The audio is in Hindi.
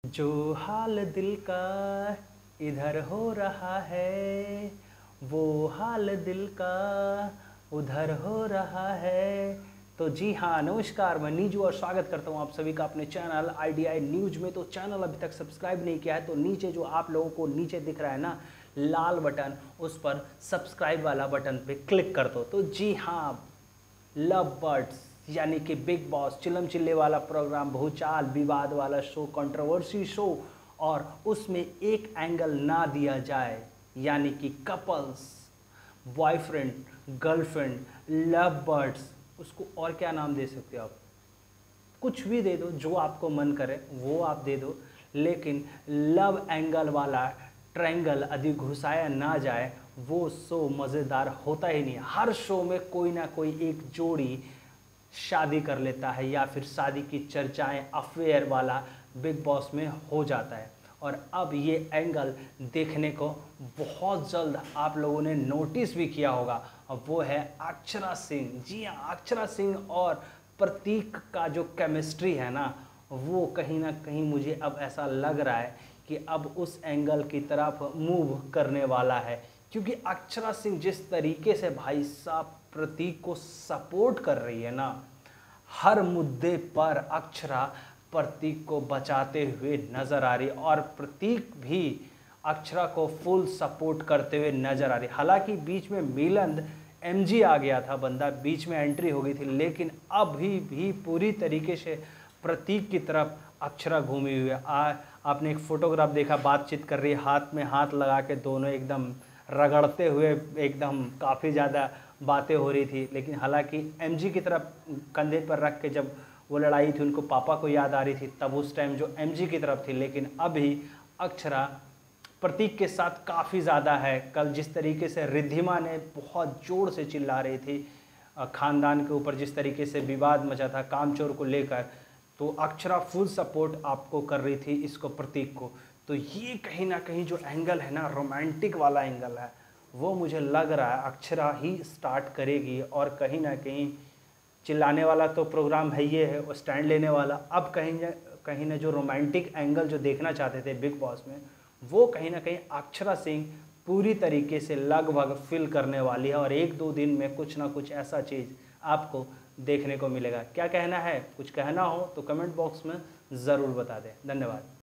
जो हाल दिल का इधर हो रहा है, वो हाल दिल का उधर हो रहा है। तो जी हाँ, नमस्कार, मैं नीजू और स्वागत करता हूँ आप सभी का अपने चैनल आईडीआई न्यूज में। तो चैनल अभी तक सब्सक्राइब नहीं किया है तो नीचे जो आप लोगों को नीचे दिख रहा है ना लाल बटन, उस पर सब्सक्राइब वाला बटन पे क्लिक कर दो। तो जी हाँ, लव बर्ड्स यानी कि बिग बॉस चिल्लम चिल्ले वाला प्रोग्राम, भूचाल विवाद वाला शो, कंट्रोवर्सी शो, और उसमें एक एंगल ना दिया जाए यानी कि couples, boyfriend, girlfriend, love birds, उसको और क्या नाम दे सकते हो आप, कुछ भी दे दो, जो आपको मन करे वो आप दे दो, लेकिन लव एंगल वाला ट्रायंगल यदि घुसाया ना जाए वो शो मज़ेदार होता ही नहीं। हर शो में कोई ना कोई एक जोड़ी शादी कर लेता है या फिर शादी की चर्चाएं अफेयर वाला बिग बॉस में हो जाता है। और अब ये एंगल देखने को बहुत जल्द आप लोगों ने नोटिस भी किया होगा, और वो है अक्षरा सिंह। जी हाँ, अक्षरा सिंह और प्रतीक का जो केमिस्ट्री है ना, वो कहीं ना कहीं मुझे अब ऐसा लग रहा है कि अब उस एंगल की तरफ मूव करने वाला है। क्योंकि अक्षरा सिंह जिस तरीके से भाई साहब प्रतीक को सपोर्ट कर रही है ना, हर मुद्दे पर अक्षरा प्रतीक को बचाते हुए नजर आ रही, और प्रतीक भी अक्षरा को फुल सपोर्ट करते हुए नजर आ रही। हालांकि बीच में मिलन एमजी आ गया था, बंदा बीच में एंट्री हो गई थी, लेकिन अभी भी पूरी तरीके से प्रतीक की तरफ अक्षरा घूमी हुई है। आपने एक फोटोग्राफ देखा, बातचीत कर रही है, हाथ में हाथ लगा के दोनों एकदम रगड़ते हुए, एकदम काफ़ी ज़्यादा बातें हो रही थी। लेकिन हालांकि एमजी की तरफ कंधे पर रख के जब वो लड़ाई थी, उनको पापा को याद आ रही थी, तब उस टाइम जो एमजी की तरफ थी। लेकिन अभी अक्षरा प्रतीक के साथ काफ़ी ज़्यादा है। कल जिस तरीके से रिद्धिमा ने बहुत ज़ोर से चिल्ला रही थी ख़ानदान के ऊपर, जिस तरीके से विवाद मचा था कामचोर को लेकर, तो अक्षरा फुल सपोर्ट आपको कर रही थी इसको, प्रतीक को। तो ये कहीं ना कहीं जो एंगल है ना, रोमांटिक वाला एंगल है, वो मुझे लग रहा है अक्षरा ही स्टार्ट करेगी। और कहीं ना कहीं चिल्लाने वाला तो प्रोग्राम है ये है, और स्टैंड लेने वाला, अब कहीं ना जो रोमांटिक एंगल जो देखना चाहते थे बिग बॉस में, वो कहीं ना कहीं अक्षरा सिंह पूरी तरीके से लगभग फिल करने वाली है। और एक दो दिन में कुछ ना कुछ ऐसा चीज़ आपको देखने को मिलेगा। क्या कहना है, कुछ कहना हो तो कमेंट बॉक्स में ज़रूर बता दें। धन्यवाद।